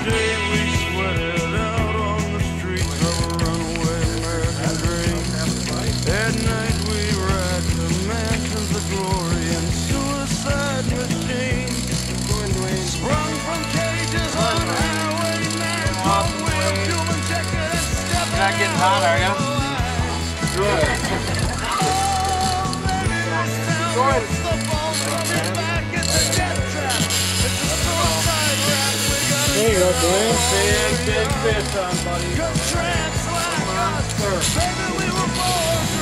day we sweated out on the streets of a runaway American dream. At night we ride to mansions of glory and suicide machines. Sprung from cages on highway 9, four-wheel human jacket and step. You're not getting hot, are you? Good. There you go, Dwayne. Big fish on, buddy. Baby, we were born to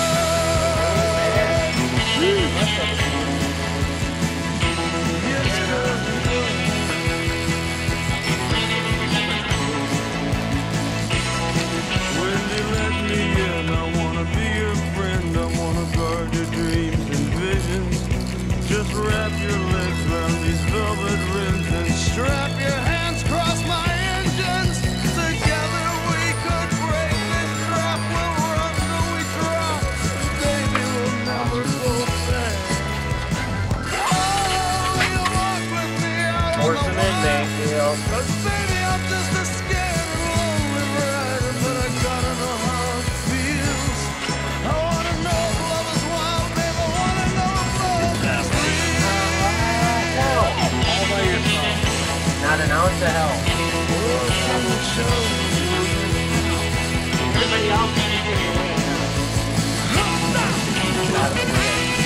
Wendy, let me in. I wanna be your friend. I wanna guard your dreams and visions. Just wrap your legs around these velvet rims and strap your hands across my engines. Together we could break this trap. We'll run till we drop. Baby, we'll never go back. Oh, you walk with me out on the line. 'Cause baby, I'm just a scared and lonely rider, but I gotta know how it feels. I wanna know if love is wild, babe. I wanna know if love is real. Not an ounce of hell. Everybody else is getting away now.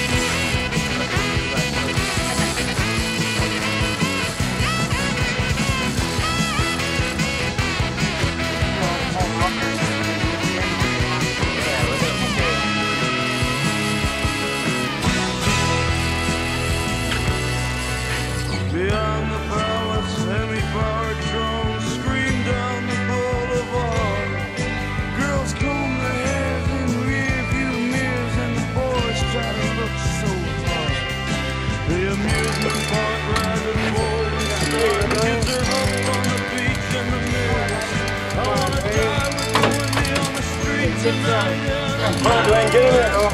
Beyond the palace, semi-powered drones scream down the boulevard. Girls comb their hair in rearview mirrors, and the boys try to look so hard. The amusement park riding bold and smart. Kids are up on the beach in the mirrors. I wanna die with you and me on the street tonight. Come on, Dwayne, get in there. Oh.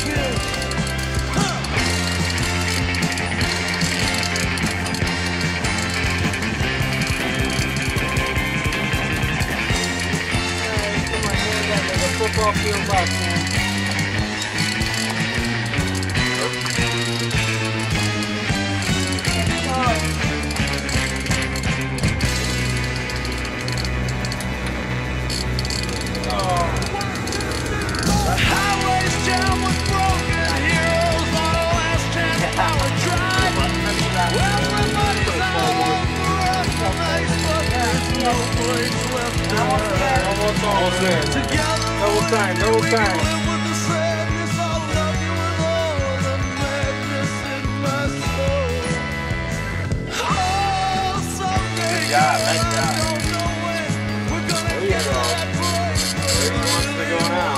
Football field left, man. The highway's jammed with broken heroes on a last chance power drive. Everybody's out on the run tonight, but there's no place left to hide. Almost there. Together Double time, double time. live with the sadness. I love you with all the madness in my soul. Oh, someday, Good job, nice job. I don't know when we're gonna There you get go. that break. Where he wants to go now.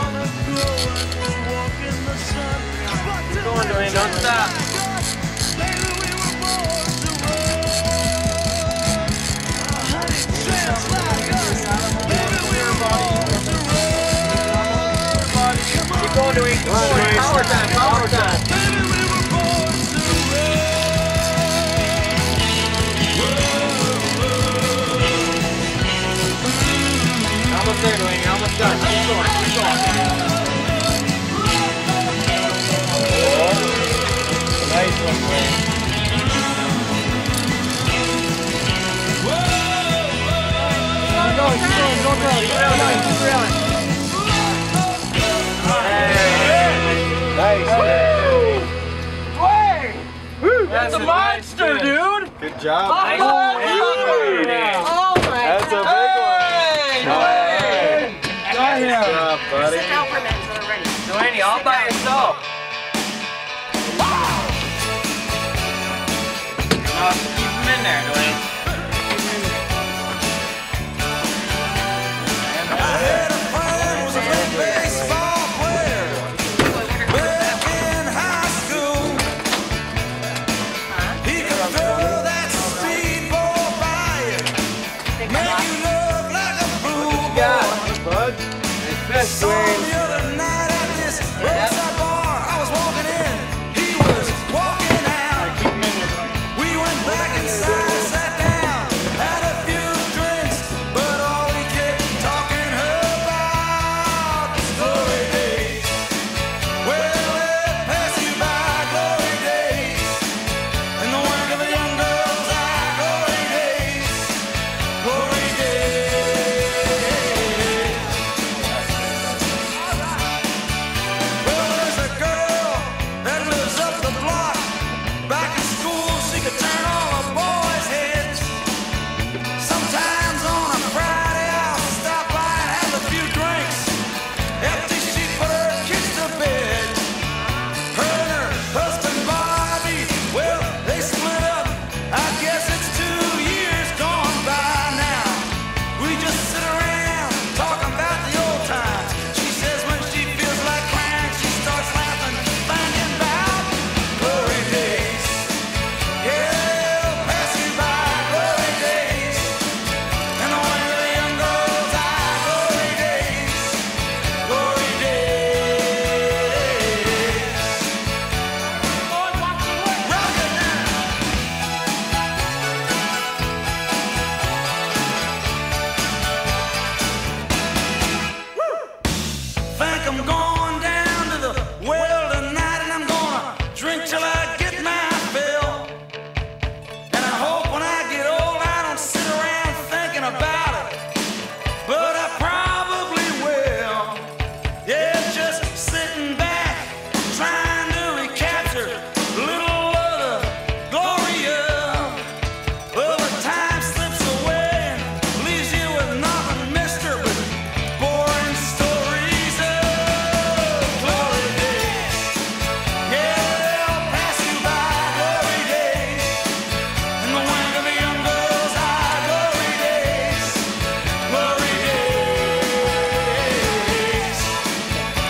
Keep going, Dwayne, don't stop. Baby, we were born to run. Chance like us. Baby, we were born to run. Keep going, Dwayne. Come on, Dwayne. Power time, power time. Baby, we were born to run. Almost there, Dwayne. You're almost done. Keep going, keep going. Nice one, Dwayne. Keep going, keep going. Don't run. Keep railing, keep railing. Nice. Dwayne! That's a monster, dude! Good job. Oh, Nice. oh my That's a big one. Dwayne! Got him. Good job, buddy. Sit down for a minute so they're ready. Dwayne, all by yourself. No, keep him in there, Dwayne. Baseball player back in high school. He could throw that speedball by you, make you look like a fool. got? Bud. Nice Saw him the other night at this roadside bar. I was walking in, he was walking out. We went back inside, sat down, had a few drinks.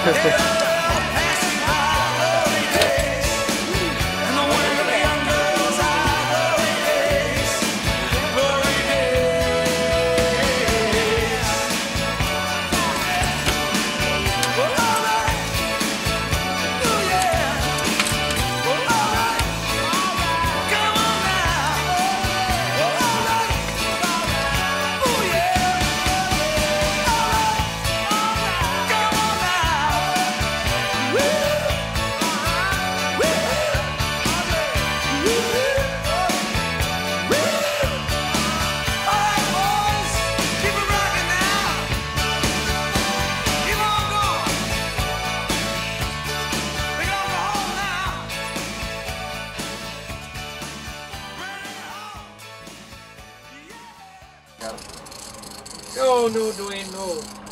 No, Dwayne, no.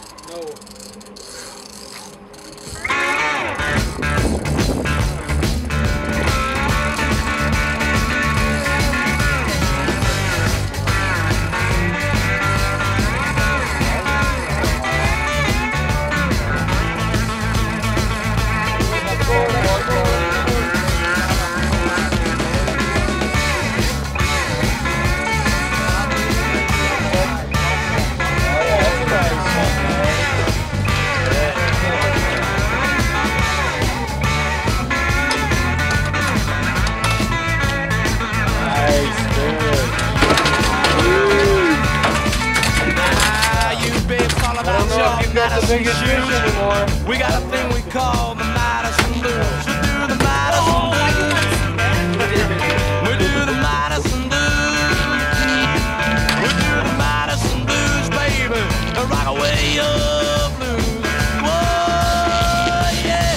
biggest fish anymore. We got a thing we call the Madison Blues. We do the Madison Blues. We do the Madison Blues. We do the Madison Blues, baby. Rock away your blues. Whoa, yeah.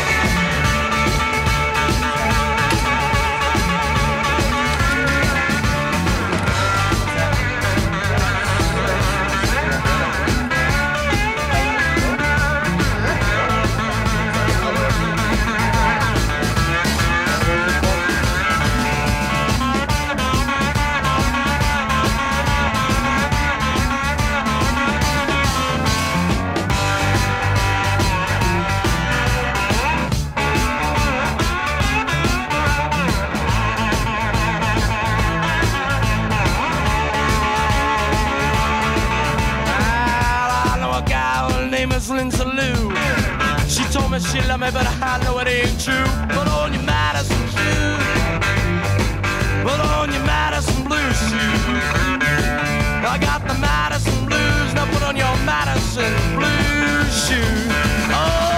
Lindsay Lou. She told me she loved me, but I know it ain't true. Put on your Madison shoes. Put on your Madison Blues shoes. I got the Madison Blues. Now put on your Madison Blues shoes. Oh,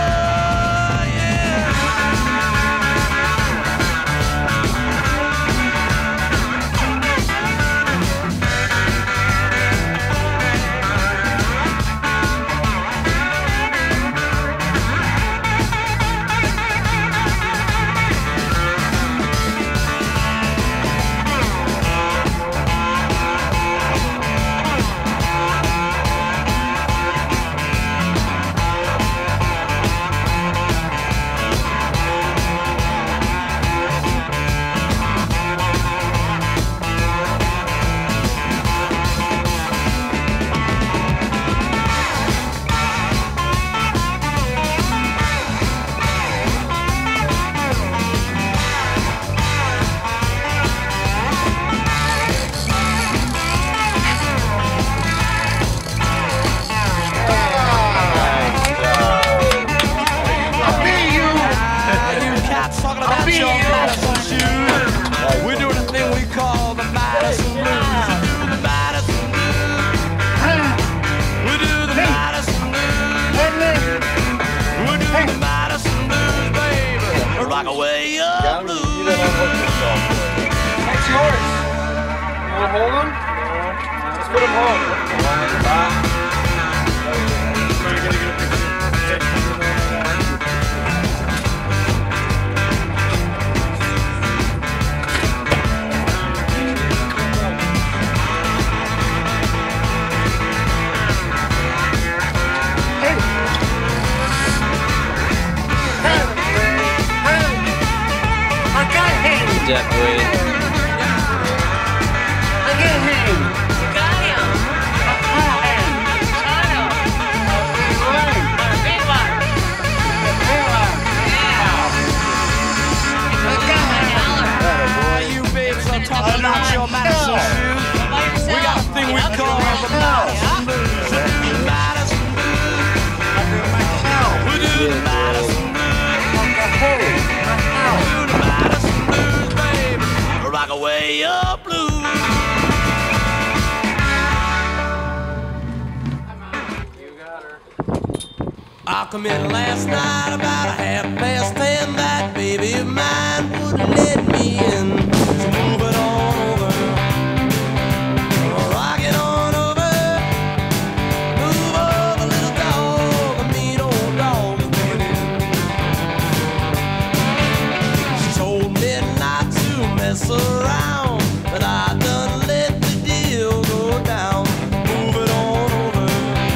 we're doing a thing we call the Madison Blues. The Madison Blues. We do the Madison Blues. We do the Madison Blues, baby. Rock away your blues. That's yours. You want to hold them? Let's put them home. Definitely. I got him. I got him. I come in last night about 10:30. That baby of mine wouldn't let me in. So move it on over, rock it on over, move over, little dog, a mean old dog is coming in. She told me not to mess around, but I done let the deal go down. Move it on over,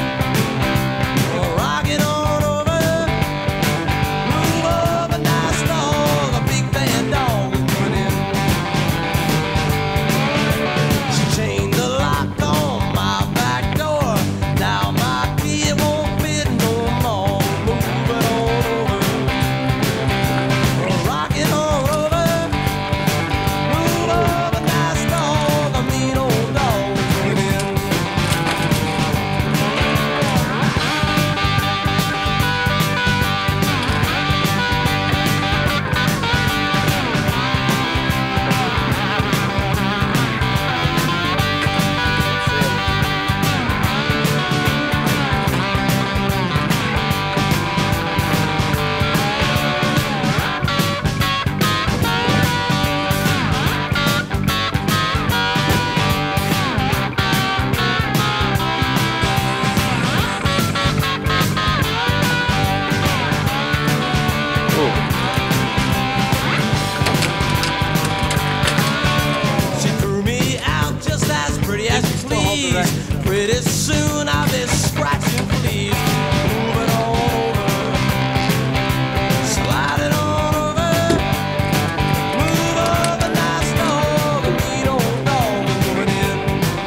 rock it on over, move over, nice dog, a big bad dog is coming in. She chained the lock on my back door. Now my key won't fit no more. Move it on over, rock it on over, move over, nice dog, a mean old dog is coming in. She threw me out just as pretty as you please. Pretty soon I'll be scratching fleas. Move it on over, slide it on over, move over, nice dog, a mean old dog is coming in.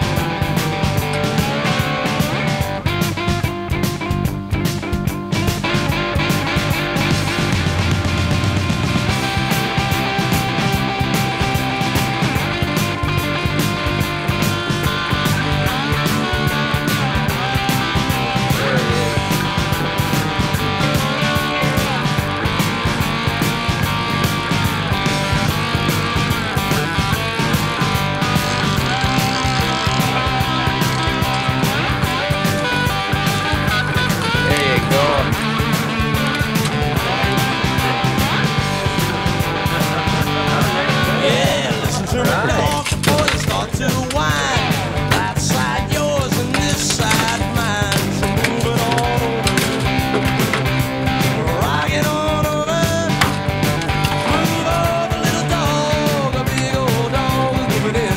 Yeah, listen to me talk before you start to whine. That side yours and this side mine. So move it on over, rock it on over, move over, little dog, a big old dog is moving in.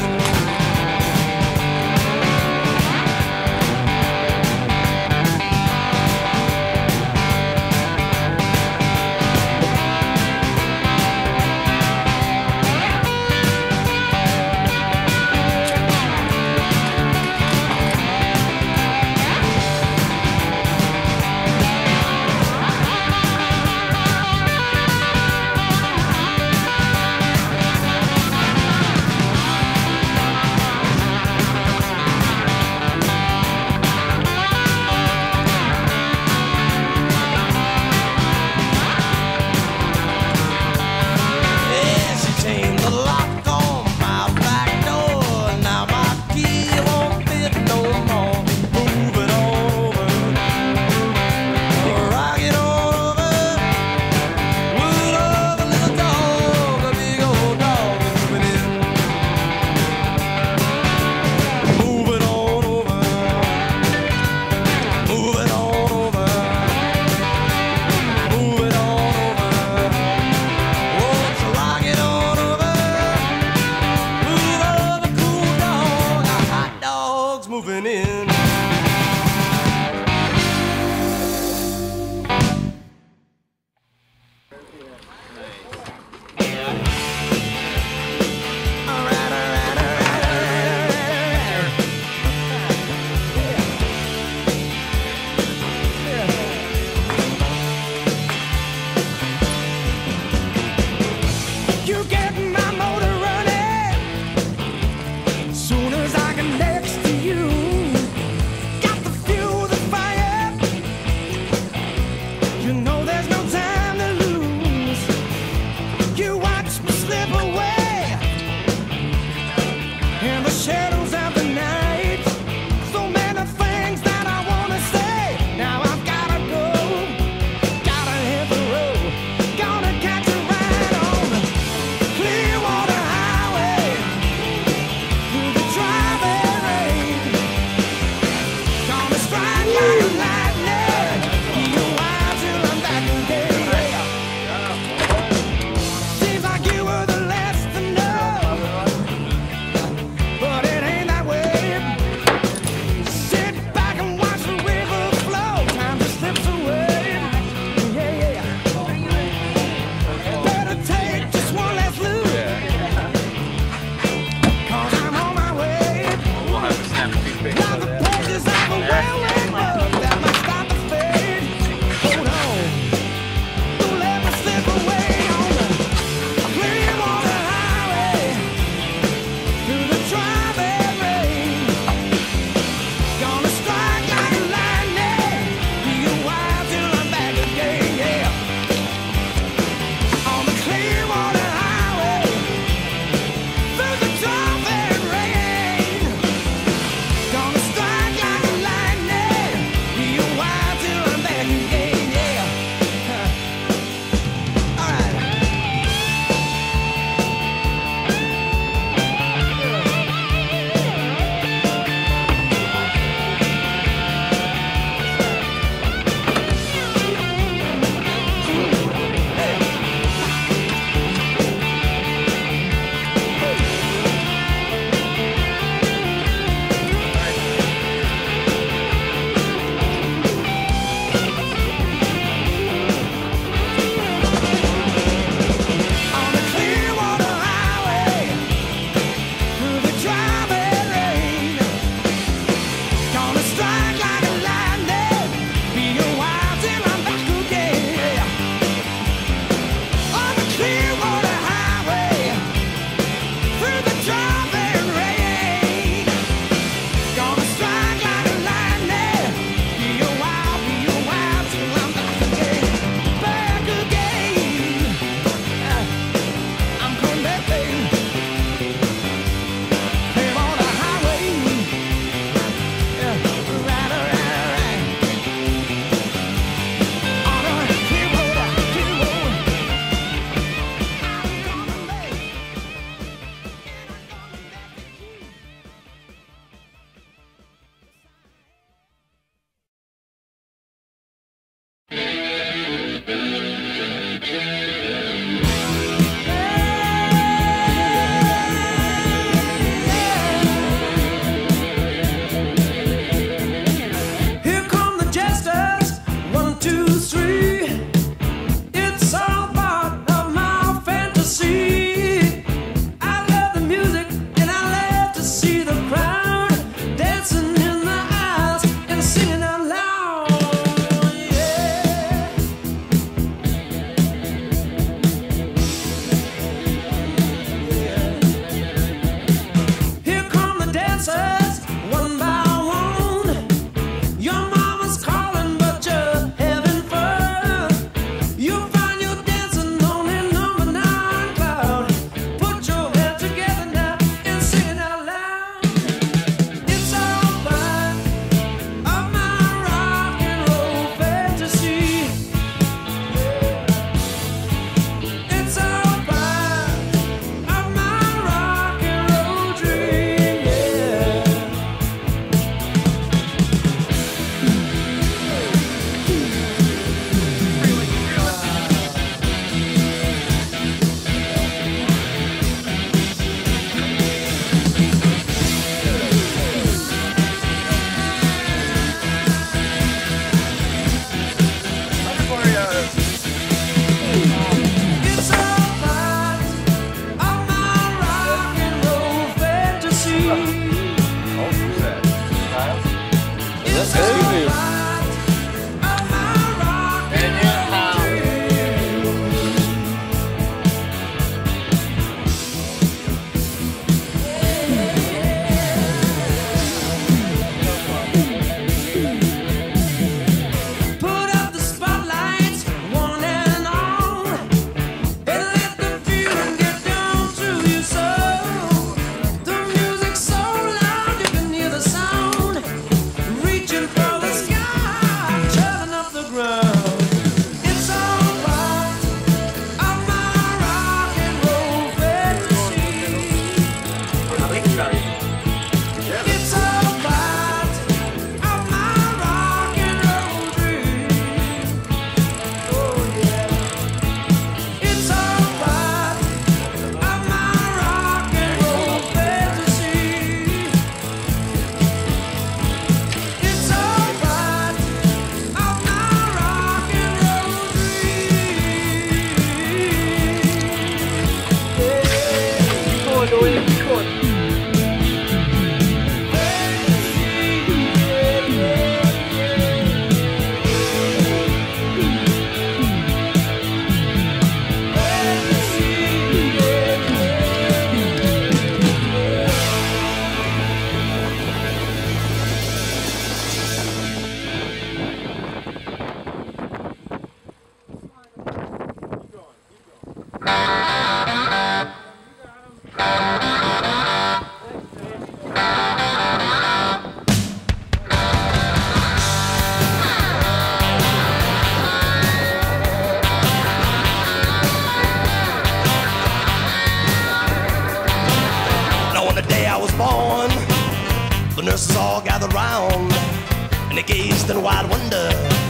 Yeah, she chained the lock on my back door. Now my key won't fit no more. Move it on over, rock it on over, move over, little dog, a big old dog is moving in. Move it on over, move it on over, move it on over. Won't you rock it on over? Move over, cool dog. Our hot dog's moving in. All right, all right, all right, all right. You get my motor running soon as I get next to you. nurses all gathered round, and they gazed in wide wonder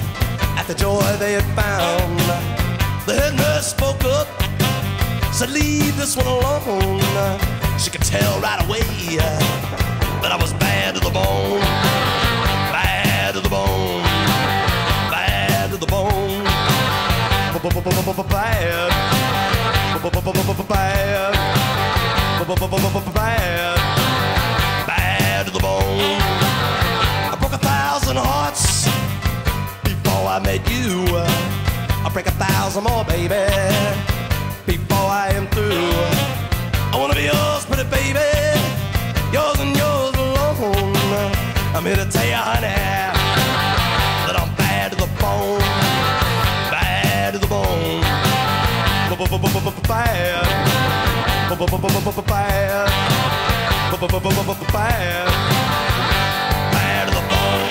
at the joy they had found. The head nurse spoke up, said, "Leave this one alone." She could tell right away that I was bad to the bone, bad to the bone, bad to the bone, bad, bad, bad, bad to the bone. I broke 1,000 hearts before I met you. I'll break 1,000 more, baby, before I am through. I wanna be yours, pretty baby, yours and yours alone. I'm here to tell you, honey, that I'm bad to the bone, bad to the bone, bad, bad, bad, bad to the bone.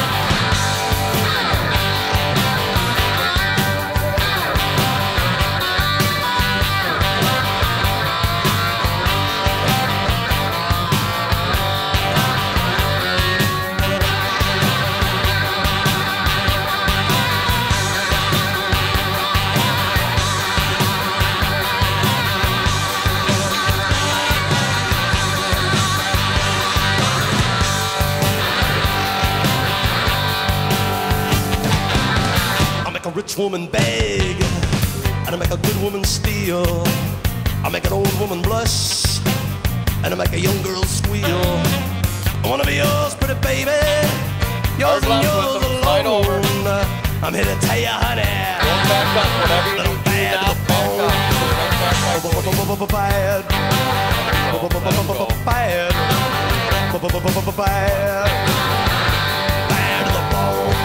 Rich woman beg, and I make a good woman steal. I make an old woman blush, and I make a young girl squeal. I wanna be yours, pretty baby, yours and yours alone. I'm here to tell you, honey, that I'm bad to the bone, bad, bad, bad, bad to the bone.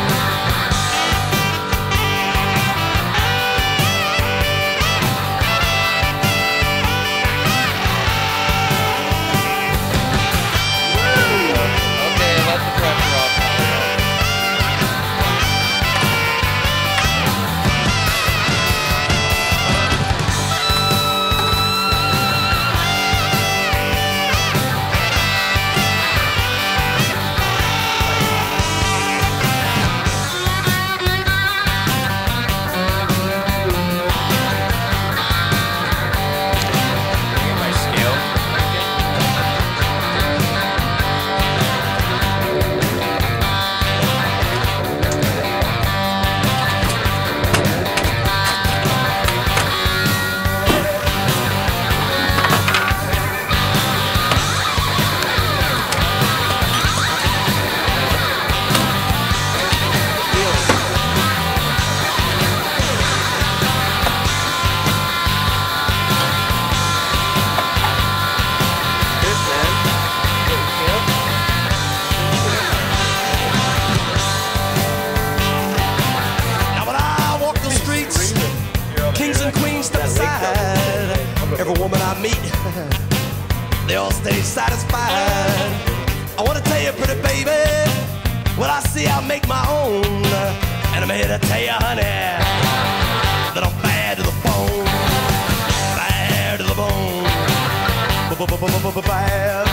stay satisfied. I wanna tell you, pretty baby, what I see I'll make my own. And I'm here to tell you, honey, that I'm bad to the bone. Bad to the bone. Bad. Bad.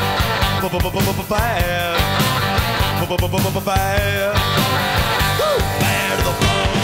Bad. Bad to the bone.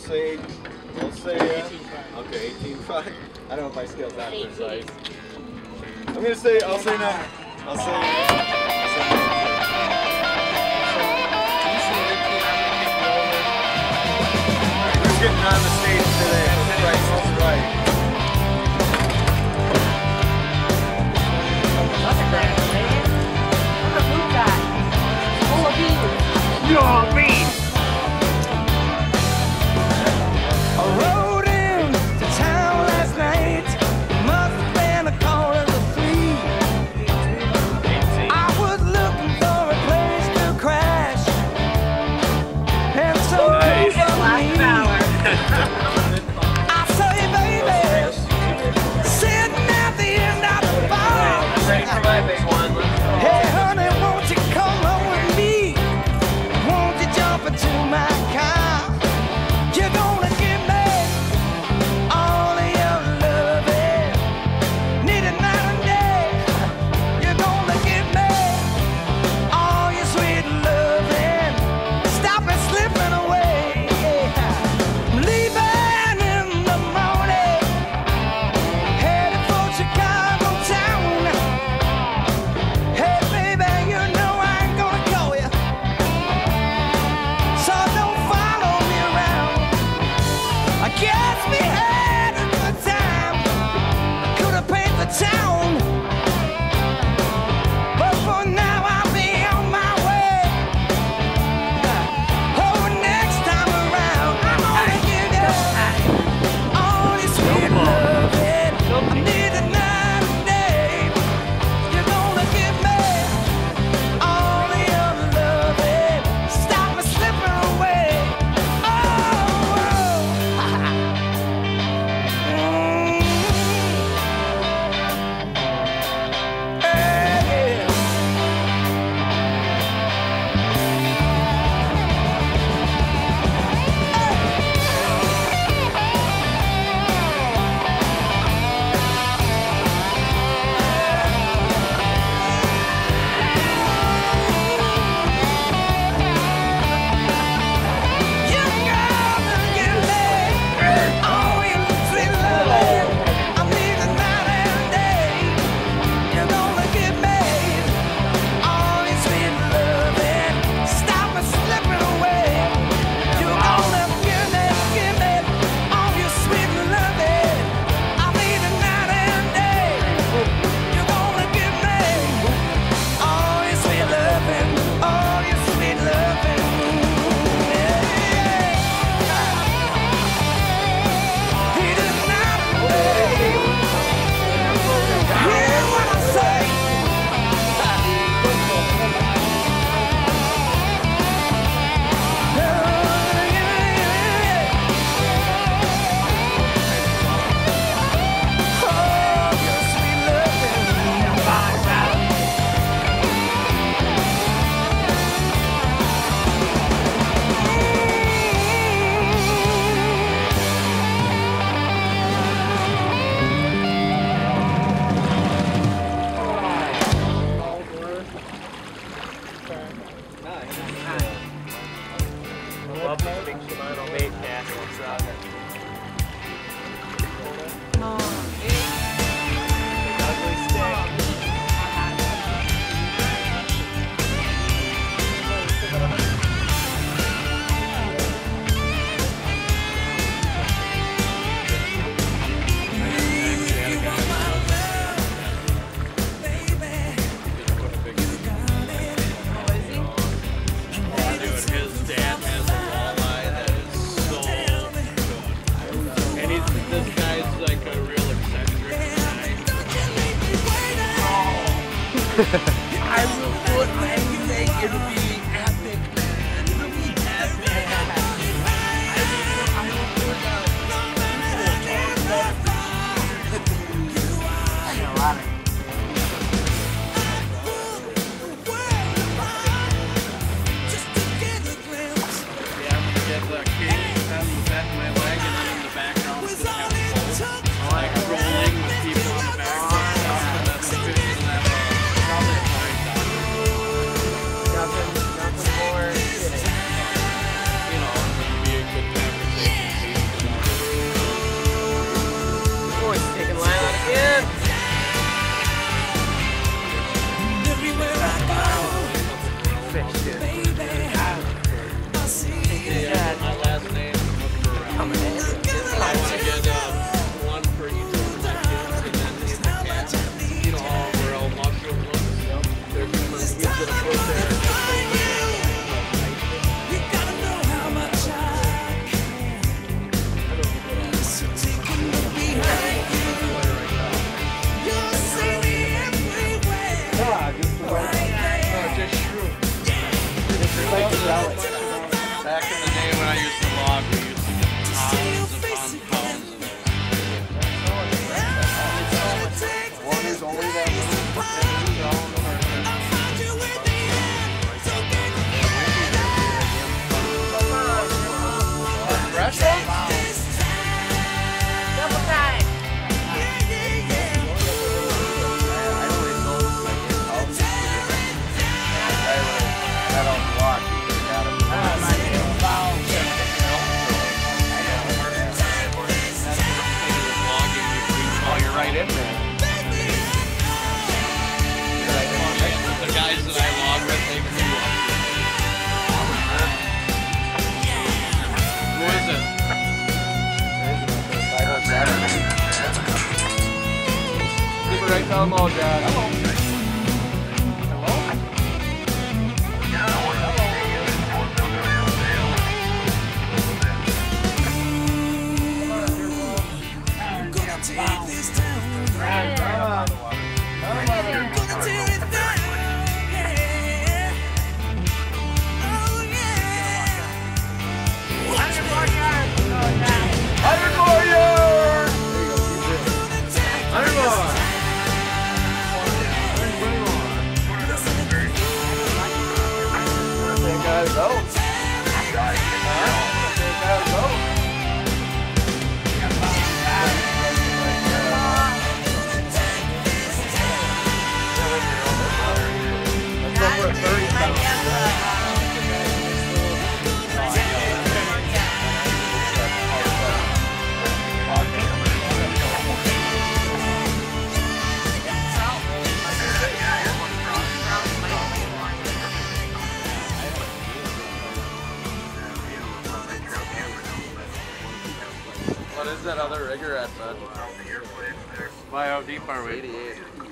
say, okay, 18.5. I don't know if my scale's that precise. I'm gonna say, I'll say 9. I'll say 9. Who's getting on the stage today? Right, right. That's a grand man. Look at blue guy. Full of beans. Your beans. I rode into town last night. Must have been a quarter to 3. I was looking for a place to crash, and so Nice. Last hour. I say, baby, sitting at the end of the bar. I'm ready for my big one. Hey, honey, won't you come home with me? Won't you jump into my car? You're gonna give me all of your loving. Need it night and day. You're gonna give me all your sweet loving. Stop it slipping away. I'm leaving in the morning, headed for Chicago town. Hey, baby, you know I ain't gonna call you, so don't follow me around. I guess we had a good time. Could have paid the town, but for now I'll be on my way. Oh, next time around, I'm gonna give you all your sweet loving. I need it night and day. You're gonna give me all of your loving. Stop me slipping away. Oh, I will put anything, it'll be epic, man. It'll be epic. I will put a lot of Like rolling with people in the background. right down low, Josh. Hello. What is that other rigger at, bud? Why, how deep are we? 88.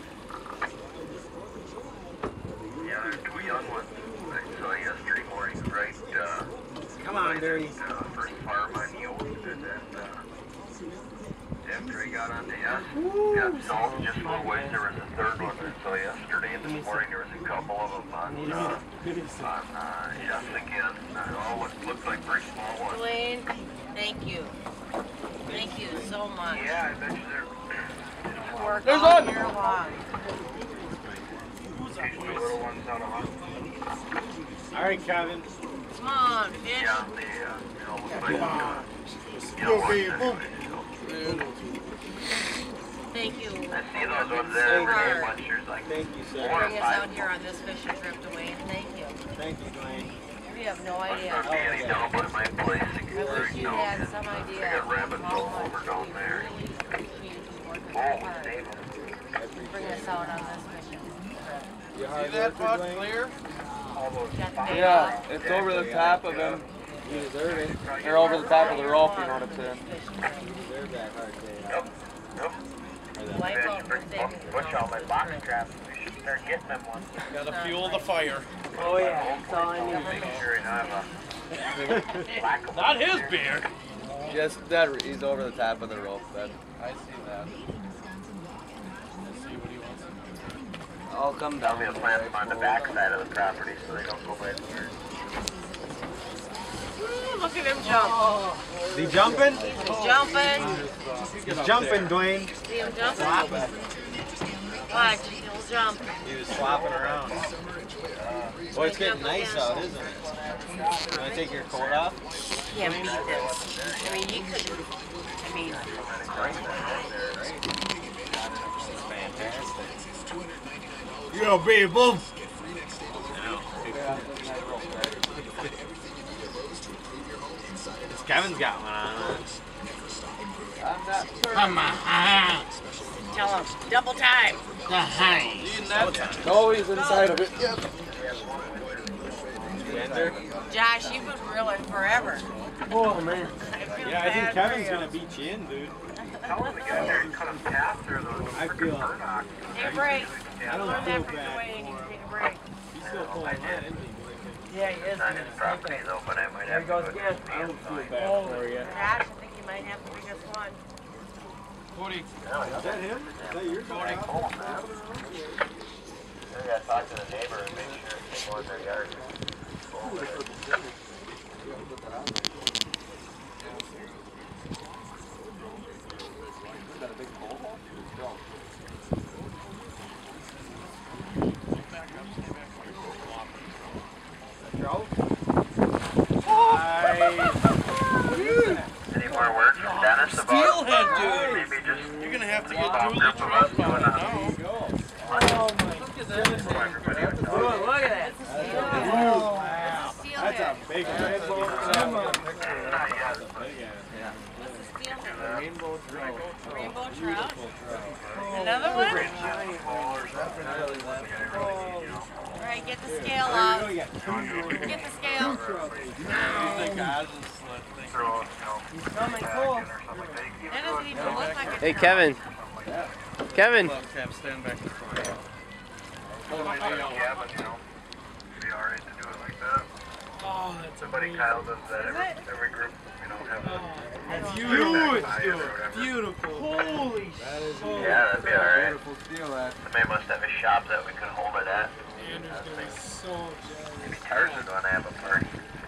Yeah, there's two young ones. I saw yesterday morning, right? Come on, Dirty. First farm on you, and then after he got onto us, got salt just a little ways. There was a third one I saw yesterday, and this morning there was a couple of them on yes again. All what looked like very small ones. Dwayne, thank you. Thank you so much. Yeah, I bet you they're. Work There's all one. year long. These two little ones on a hunt. All right, Kevin. Come on, fish. Yeah, they almost like Thank you. I see those ones there every day. Once there's like Thank you, sir. Bring us out here on this fishing trip, Dwayne. Thank you. Thank you, Dwayne. You have no must idea. not be any down by my place. I wish you had some idea. I got rabbits how all much over down we there. really appreciate you working so Oh, hard Dave. to bring us out on this fishing trip. You See hard that worker, bud Dwayne? clear? All those Got the Yeah, it's over the top of him. You deserve it. Or over the top of the rope, you know what I'm saying. You deserve that hard day. Yep. Yep. Wipe out your thing. Push all my box traps. We should start getting them ones. Gotta fuel the fire. Oh, yeah. That's all I need. Make sure you have a black one. Not his beer. Just that he's over the top of the rope, then. I see that. Let's see what he wants. I'll come Tell down. me to plant them on the back side of the property so they don't go by the dirt. Look at him jump. Is he jumping? He's jumping. He's jumping, Dwayne. See him jumping? Watch, he'll jump. He was flopping around. Boy, it's getting nice out, isn't it? Can I take your coat off? Can't beat this. I mean, he could. I mean, Yo, people. Kevin's got one on. come on. Tell him, double time. No, he's inside of it. Yep. Josh, you've been reeling forever. Oh, man. feel Yeah, I think bad Kevin's for you. going to beat you in, dude. Tell them to get in there and cut them paths through those I freaking feel- burnocks. Take a break. I don't Learn feel that freaking bad way and you for take a break. He's still pulling that, isn't he? Yeah, he is. Not his property though, but I might have to go to his I don't feel pants. bad for you. Josh, I think you might have the biggest one. Cody. Is that him? Is that your dog? Maybe I talk to the neighbor and make sure they go in their yard. Any more word from Dennis about Steelhead, dude. maybe just You're gonna have to get Wow. Julie Trump on it now. everybody would know. Look at that. That's a big red ball. Not yet. Rainbow trout. Another one? All right, get the scale out. Get the scale. Throw, Coming cool. That doesn't even look like a Hey trout. Kevin, Kevin. Cam, stand back in front. Hold on, cabin, you know. Be alright to do it like that. Oh, that's My buddy Kyle does that every group, you know, have a beautiful. Holy shit. yeah, that'd be alright. Beautiful steel, that. Somebody must have a shop that we could hold it at. Andrew's gonna be so jealous. Maybe Tarzan's gonna have a party.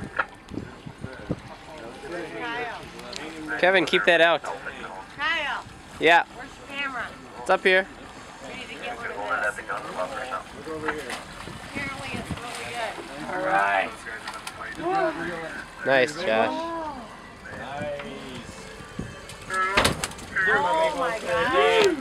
Kevin, keep that out. Kyle, Yeah, where's your camera? it's up here. We need to get one Hold it of at the gun club or something. those. Apparently it's really good. Alright. Nice, Josh. Oh my god.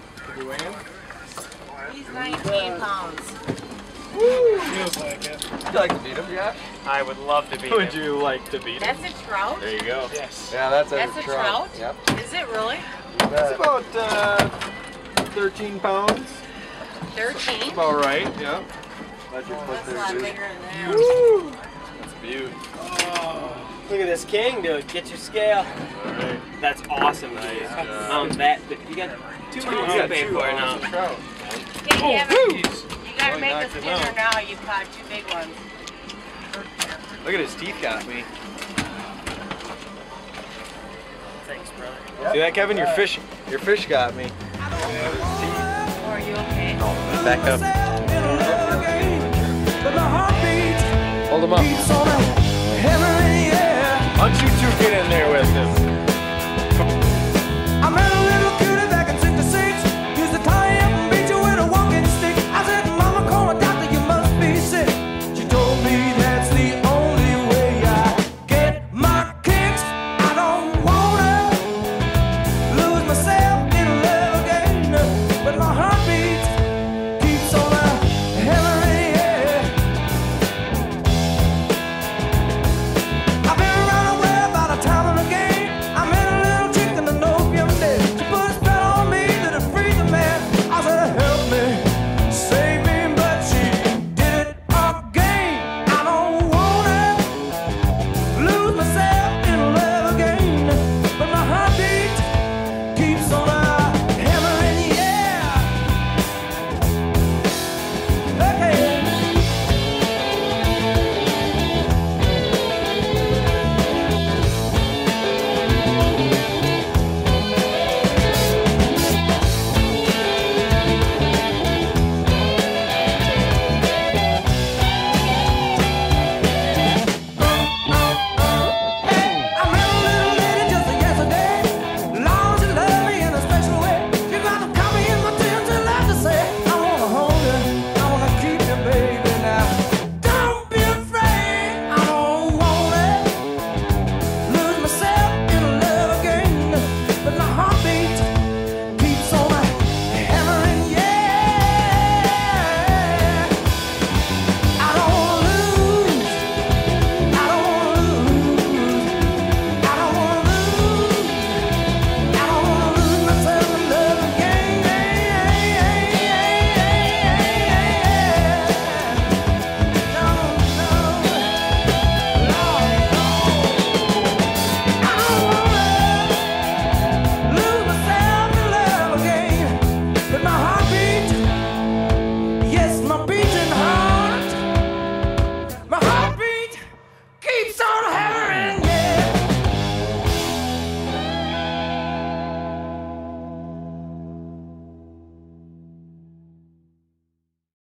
He's 19 pounds. Feels like it. Would you like to beat him, Josh? I would love to beat Would him. you like to beat him? That's a trout? There you go. Yes. Yeah, that's That's a trout? Yep. Is it really? It's about 13 pounds. 13? About right, yeah. Let your foot That's a there, lot dude. bigger than that. That's beautiful. Look at this king, dude. Get your scale. Alright. That's awesome, dude. That, you got too much to pay for it now. Okay, Kevin, you gotta make us dinner now. You've caught 2 big ones. Look at his teeth got me. Thanks, brother. See that, Kevin? Your fish got me. Are you okay? Back up. Hold him up. Why don't you two get in there with him? I met a little cutie back in '66. Used to tie up and beat you with a walking stick. I said, Mama, call a doctor, you must be sick. She told me that's the only way I get my kicks. I don't wanna lose myself in love again, but my heartbeat keeps on hammering. I've been around the world about a time and again. I met a little chick in an opium den. She put a spell on me that it freed the man. I said, help me, save me, but she did it again. I don't wanna lose myself in love again, but my heartbeat keeps on hammering, yeah. Hey.